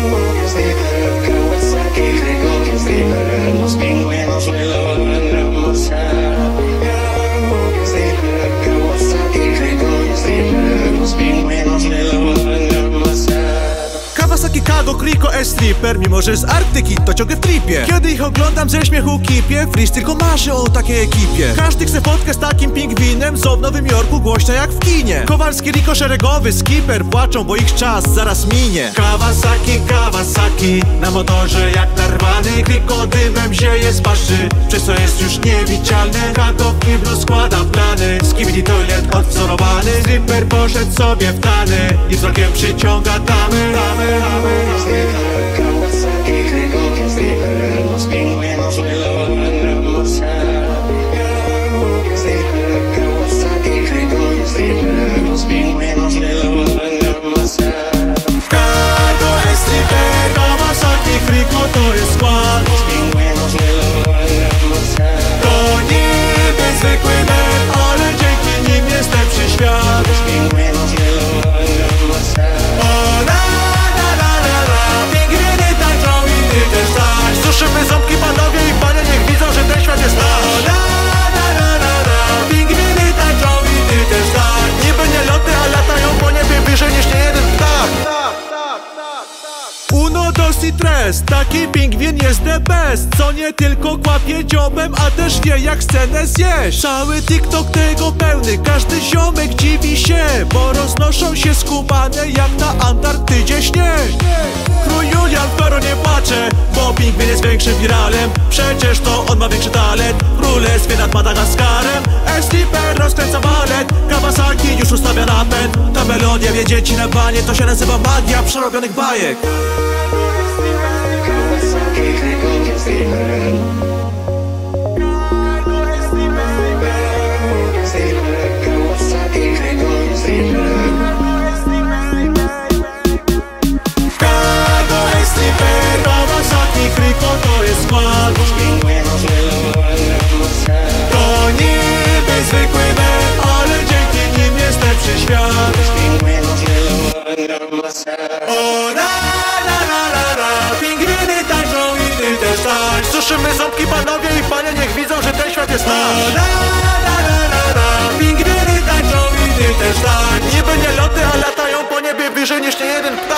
Los pingüinos me lo van a mostrar. Los pingüinos me lo van a mostrar. Kawasaki Kago Kriko S-Stripper, mimo że z Arktyki to ciągle w tripie. Kiedy ich oglądam ze śmiechu kipię, Freeze tylko marzy o takiej ekipie. Każdy chce fotkę z takim pingwinem, zo w Nowym Jorku głośno jak w kinie. Kowalski, Riko, szeregowy, skipper płaczą, bo ich czas zaraz minie. Kawasaki, na motorze jak narwany. Kriko dymem zieje z paszy, przez co jest już niewidzialny. Kago w kiblu składa plany, skibidi toilet odwzorowany. Stripper poszedł sobie w tany i wzrokiem przyciąga damy. Kawasaki, los pingüinos me lo van a mostrar. Los pingüinos me lo van a mostrar. Kago S-Stripper, Kawasaki Kriko to jest skład. Los pingüinos me lo van a mostrar. To niby zwykły mem, ale dzięki nim jest lepszy świat. Los pingüinos me lo van a mostrar. Suszymy ząbki, panowie i panie, niech widzą, że ten świat jest nasz. Pingwiny tańczą i ty też tak. Niby nie loty, a latają po niebie wyżej niż niejeden ptak. Uno, dos i tres, taki pingwin jest the best. Co nie tylko kłapie dziobem, a też wie jak scenę zjeść. Cały TikTok tego pełny, każdy ziomek dziwi się, bo roznoszą się skubane jak na Antarktydzie śnieg. Król Julian Pero nie płacze, bo pingwin jest większym wiralem. Przecież to on ma większy talent w królestwie nad Madagaskarem. S-Stripper rozkręca balet, Kawasaki już ustawia napęd. Ta melodia wie dzieci na banie, to się nazywa magia przerobionych bajek. Kawasaki, Kriko to jest skład. los pingüinos me lo van a mostrar. To niby zwykły mem, ale dzięki nim jest lepszy świat. Los pingüinos me lo van a mostrar. O la, pingwiny tańczą i ty też tańcz. Suszymy ząbki, panowie i panie, niech widzą, że ten świat jest nasz. O la, pingwiny tańczą i ty też tańcz. Niby nie loty, a latają po niebie wyżej niż niejeden ptak.